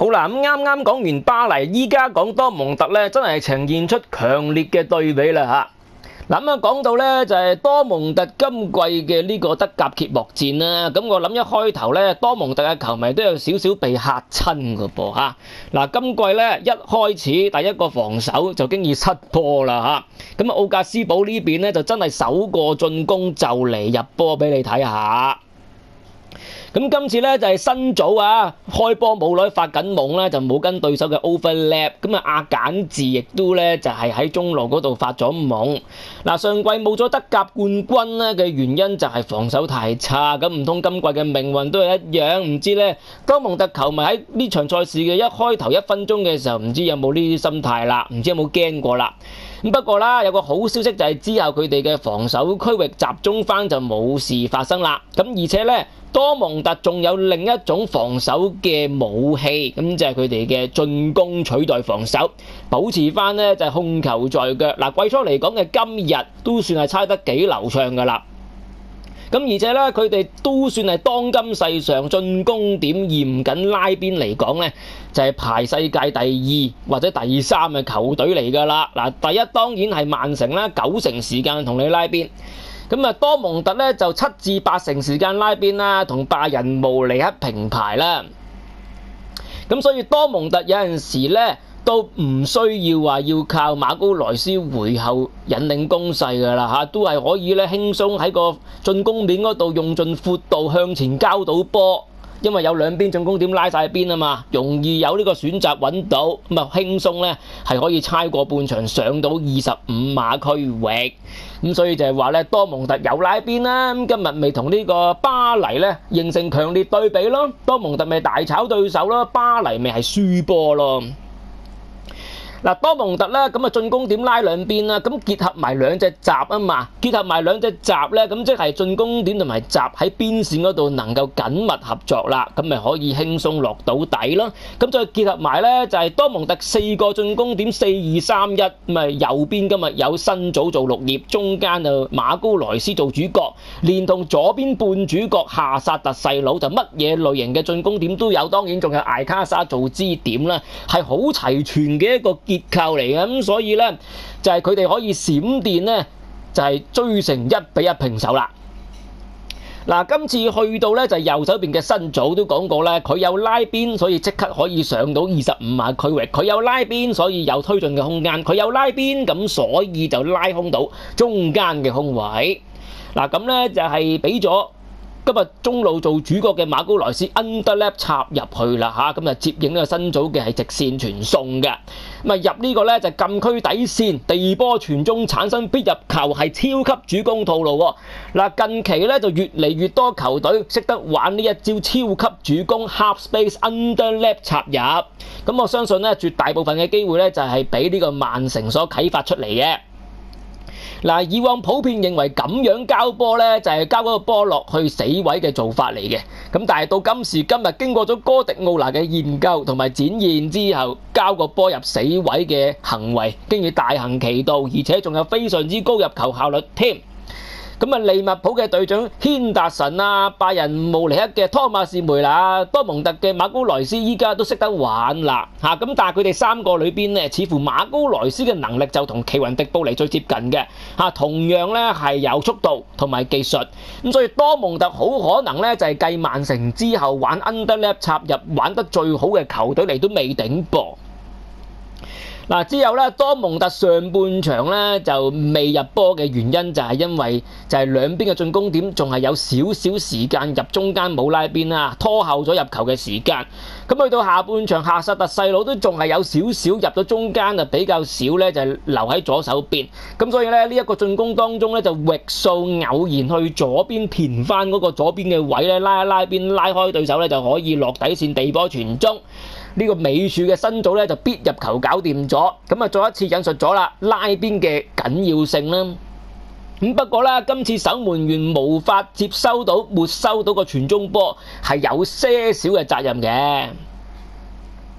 好啦，咁啱啱講完巴黎，依家講多蒙特咧，真係呈現出強烈嘅對比啦嚇。嗱咁啊，講到咧就係多蒙特今季嘅呢個德甲揭幕戰啦。咁我諗一開頭咧，多蒙特嘅球迷都有少少被嚇親㗎噃嚇。嗱，今季咧一開始第一個防守就經已失波啦嚇。咁啊，奧格斯堡呢邊咧就真係首個進攻就嚟入波俾你睇下。咁今次咧就係新組啊，開波冇耐發緊夢咧，就冇跟對手嘅 overlap。咁啊，阿簡治亦都咧就係喺中路嗰度發咗夢。嗱，上季冇咗德甲冠軍咧嘅原因就係防守太差。咁唔通今季嘅命運都係一樣？唔知咧多蒙特球迷喺呢場賽事嘅一開頭1分鐘嘅時候，唔知有冇呢啲心態啦，唔知有冇驚過啦。咁不過啦，有個好消息就係之後佢哋嘅防守區域集中翻就冇事發生啦。咁而且咧，多蒙特仲有另一種防守嘅武器，咁就係佢哋嘅進攻取代防守，保持翻咧就係控球在腳。嗱，季初嚟講嘅今日都算係猜得幾流暢噶啦。咁而且咧，佢哋都算係當今世上進攻點嚴謹拉邊嚟講咧，就係排世界第2或者第3嘅球隊嚟㗎啦。嗱，第一當然係曼城啦，9成時間同你拉邊。咁啊，多蒙特咧就7至8成時間拉邊啦，同拜仁慕尼黑平排啦。咁所以多蒙特有陣時咧，都唔需要話要靠馬高萊斯回後引領攻勢㗎啦嚇，都係可以咧輕鬆喺個進攻面嗰度用盡闊度向前交到波，因為有兩邊進攻點拉晒邊啊嘛，容易有呢個選擇揾到，咁啊輕鬆咧係可以猜過半場上到25碼區域，咁所以就係話咧多蒙特有拉邊啦，咁今日咪同呢個巴黎咧形成強烈對比咯，多蒙特咪大炒對手咯，巴黎咪係輸波咯。嗱，多蒙特咧咁啊進攻點拉兩邊啦，咁結合埋兩隻閘啊嘛，結合埋兩隻閘咧，咁即係進攻點同埋閘喺邊線嗰度能夠緊密合作啦，咁咪可以輕鬆落到底咯。咁再結合埋咧就係多蒙特4個進攻點4-2-3-1，咁啊右邊今日有新組做綠葉，中間就馬高萊斯做主角，連同左邊半主角夏薩特細佬就乜嘢類型嘅進攻點都有，當然仲有艾卡莎做支點啦，係好齊全嘅一個結構嚟嘅，咁所以咧就係佢哋可以閃電咧就係追成1-1平手啦。嗱，今次去到咧就係右手邊嘅新組都講過咧，佢有拉邊，所以即刻可以上到25碼區域；佢有拉邊，所以有推進嘅空間；佢有拉邊，咁所以就拉空到中間嘅空位。嗱，咁咧就係俾咗今日中路做主角嘅馬高萊斯 underlap 插入去啦嚇，咁就接應呢個新組嘅係直線傳送嘅，咁啊入呢個咧就禁區底線地波傳中產生必入球，係超級主攻套路喎。嗱，近期咧就越嚟越多球隊識得玩呢一招超級主攻 half space underlap 插入，咁我相信咧絕大部分嘅機會咧就係俾呢個曼城所啟發出嚟嘅。嗱，以往普遍認為咁樣交波咧，就係交嗰個波落去死位嘅做法嚟嘅。咁但係到今時今日，經過咗哥迪奧拿嘅研究同埋展現之後，交個波入死位嘅行為，經已大行其道，而且仲有非常之高入球效率添。咁啊，利物浦嘅隊長軒達臣啊，拜仁慕尼黑嘅湯馬士梅拿、多蒙特嘅馬高萊斯依家都識得玩啦嚇。咁但係佢哋3個裏邊咧，似乎馬高萊斯嘅能力就同奇雲迪布尼最接近嘅嚇，同樣咧係有速度同埋技術。咁所以多蒙特好可能咧就係繼曼城之後玩 underlap 插入玩得最好嘅球隊嚟都未頂噃。嗱，之後咧，多蒙特上半場咧就未入波嘅原因就係因為就係兩邊嘅進攻點仲係有少少時間入中間冇拉邊啦，拖後咗入球嘅時間。咁去到下半場，夏薩特細佬都仲係有少少入咗中間啊，比較少咧就係留喺左手邊。咁所以咧呢一個進攻當中咧就域數偶然去左邊填翻嗰個左邊嘅位咧，拉一拉邊拉開對手咧就可以落底線地波傳中。呢個尾柱嘅新組咧就必入球搞掂咗，咁啊再一次引述咗啦拉邊嘅緊要性啦。咁不過咧，今次守門員無法沒收到個傳中波，係有些少嘅責任嘅。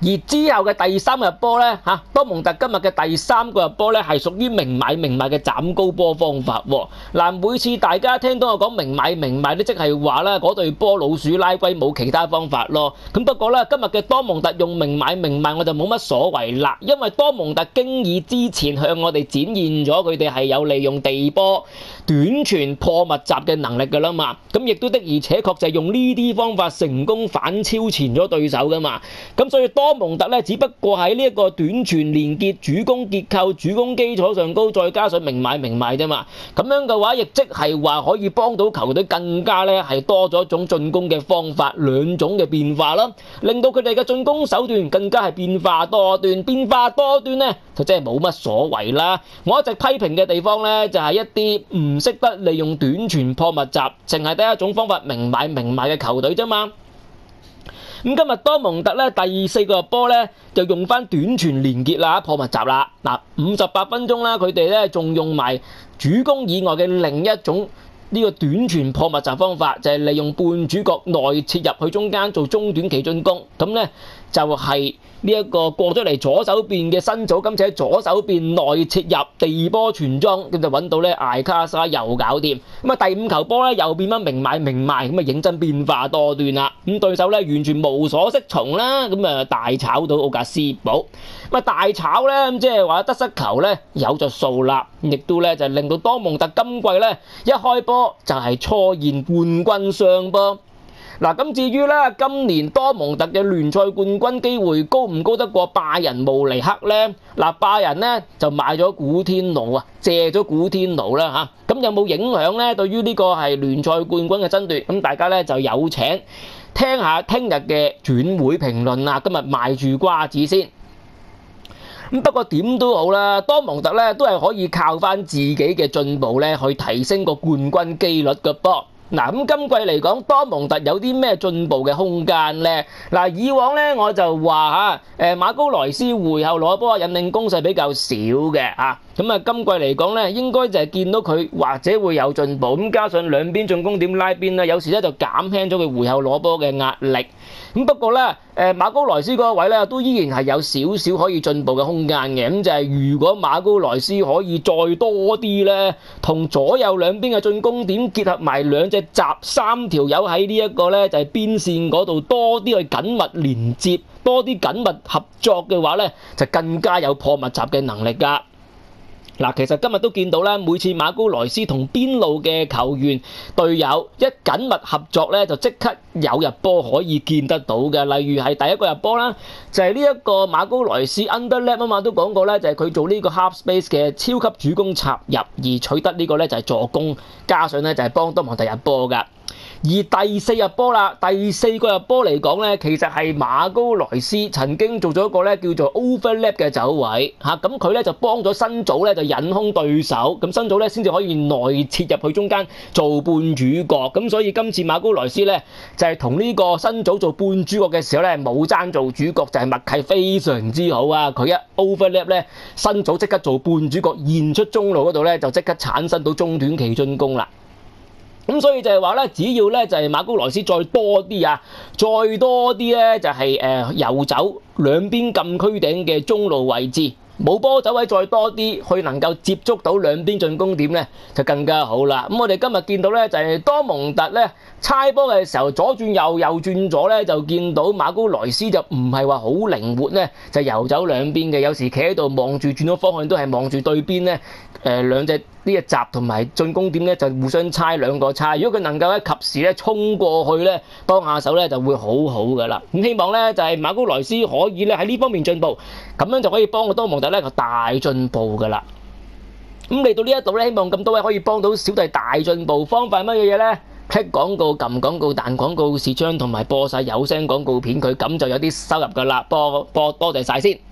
而之後嘅第三個入波咧多蒙特今日嘅第三個入波咧係屬於明買嘅斬高波方法喎。每次大家聽到我講明買咧，即係話咧嗰隊波老鼠拉龜冇其他方法咯。咁不過咧今日嘅多蒙特用明買我就冇乜所謂啦，因為多蒙特經已之前向我哋展現咗佢哋係有利用地波短傳破密集嘅能力㗎啦嘛。咁亦都的而且確就係用呢啲方法成功反超前咗對手㗎嘛。咁所以多蒙特咧只不過喺呢一個短傳連結主攻結構主攻基礎上高，再加上明買啫嘛。咁樣嘅話亦即係話可以幫到球隊更加咧係多咗一種進攻嘅方法，兩種嘅變化啦，令到佢哋嘅進攻手段更加係變化多端。變化多端咧就真係冇乜所謂啦。我一直批評嘅地方咧就係一啲唔識得利用短傳破密集，淨係得一種方法明買嘅球隊啫嘛。咁今日多蒙特咧第四個入波咧就用翻短傳連結啦，破密集啦。58分鐘啦，佢哋咧仲用埋主攻以外嘅另一種呢個短傳破密集方法，就係利用半主角內切入去中間做中短期進攻。咁咧就係呢一個過咗嚟左手邊嘅新組，今次喺左手邊內切入地波傳中，咁就揾到咧艾卡莎又搞掂。咁第五球波咧又變翻明買，咁認真變化多端啦。咁對手咧完全無所適從啦，咁大炒到奧格斯堡。大炒咧即係話得失球咧有着數啦，亦都咧就令到多蒙特今季咧一開波就係初現冠軍相噃。咁至於咧今年多蒙特嘅聯賽冠軍機會高唔高得過拜仁慕尼黑咧？拜仁咧就買咗古天奴借咗古天奴啦嚇，咁有冇影響咧？對於呢個係聯賽冠軍嘅爭奪，咁大家咧就有請聽下聽日嘅轉會評論啦。今日賣住瓜子先。不過點都好啦，多蒙特咧都係可以靠翻自己嘅進步咧去提升個冠軍機率嘅噃。咁今季嚟講，多蒙特有啲咩進步嘅空間呢？以往咧我就話馬高萊斯會後攞波引領攻勢比較少嘅咁今季嚟講咧，應該就係見到佢或者會有進步，咁加上兩邊進攻點拉邊咧，有時咧就減輕咗佢回後攞波嘅壓力。咁不過咧，馬高萊斯嗰個位咧都依然係有少少可以進步嘅空間嘅。咁就係如果馬高萊斯可以再多啲咧，同左右兩邊嘅進攻點結合埋兩隻閘三條友喺呢一個咧就係邊線嗰度多啲去緊密連接，多啲緊密合作嘅話咧，就更加有破密集嘅能力㗎。其實今日都見到咧，每次馬高萊斯同邊路嘅球員隊友一緊密合作咧，就即刻有入波可以見得到嘅。例如係第一個入波啦，就係呢一個馬高萊斯 underlap 都講過咧，就係佢做呢個 half space 嘅超級主攻插入而取得呢個咧就係助攻，加上咧就係幫多蒙特入波㗎。而第四入波啦，第四個入波嚟講咧，其實係馬高萊斯曾經做咗一個咧叫做 overlap 嘅走位咁佢咧就幫咗新組咧就引空對手，咁新組咧先至可以內切入去中間做半主角。咁所以今次馬高萊斯咧就係同呢個新組做半主角嘅時候咧冇爭做主角，就係默契非常之好啊！佢一 overlap 咧，新組即刻做半主角，現出中路嗰度咧就即刻產生到中短期進攻啦。咁所以就係話咧，只要咧就係馬高萊斯再多啲再多啲咧就係遊走兩邊禁區頂嘅中路位置，冇波走位再多啲，去能夠接觸到兩邊進攻點咧，就更加好啦。咁我哋今日見到咧就係多蒙特咧猜波嘅時候左轉右轉左咧，就見到馬高萊斯就唔係話好靈活咧，就遊走兩邊嘅，有時企喺度望住轉咗方向都係望住對邊咧，兩隻呢個閘同埋進攻點咧就互相猜兩個猜。如果佢能夠及時咧衝過去咧，幫下手咧就會好好噶啦。咁希望咧就係馬高萊斯可以咧喺呢方面進步，咁樣就可以幫個多蒙特咧個大進步噶啦。咁嚟到呢一度咧，希望咁多位可以幫到小弟大進步。方法係乜嘢嘢咧？click 廣告、撳廣告、彈廣告視窗同埋播晒有聲廣告片佢，咁就有啲收入噶啦。多謝晒先。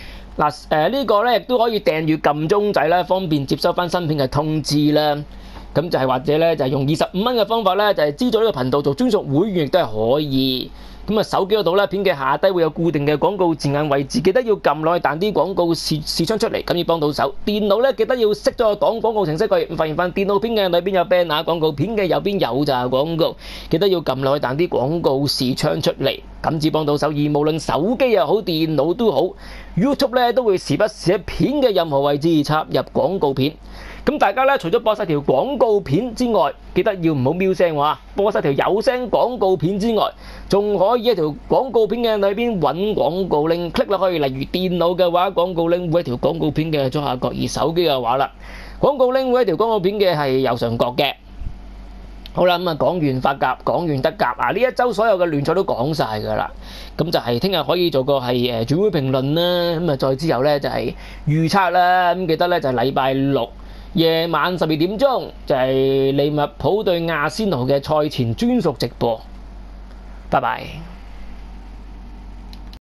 呢個咧亦都可以訂閱撳鐘仔啦，方便接收翻新片嘅通知啦。 咁就係或者咧就係用25蚊嘅方法咧，就係資助呢個頻道做專屬會員亦都係可以。咁啊，手機嗰度咧，片嘅下低會有固定嘅廣告字眼位置，記得要撳落去彈啲廣告視窗出嚟，咁要幫到手。電腦咧記得要熄咗個擋廣告程式佢，發現電腦片嘅裏邊有 banner 廣告，片嘅右邊有咋廣告，記得要撳落去彈啲廣告視窗出嚟，咁至幫到手。而無論手機又好，電腦都好 ，YouTube 咧都會時不時喺片嘅任何位置插入廣告片。咁大家咧，除咗播晒條廣告片之外，記得要唔好瞄聲喎，播晒條有聲廣告片之外，仲可以一條廣告片嘅裏邊揾廣告 link click 落去。例如電腦嘅話，廣告 link 會喺條廣告片嘅左下角；而手機嘅話啦，廣告 link 會喺條廣告片嘅係右上角嘅。好啦，咁啊講完法甲，講完德甲啊，呢一週所有嘅聯賽都講晒㗎啦。咁就係聽日可以做個係轉會評論啦。咁啊再之後咧就係預測啦。咁記得咧就係禮拜六夜晚12點鐘就係利物浦對亞仙奴嘅賽前專屬直播。拜拜。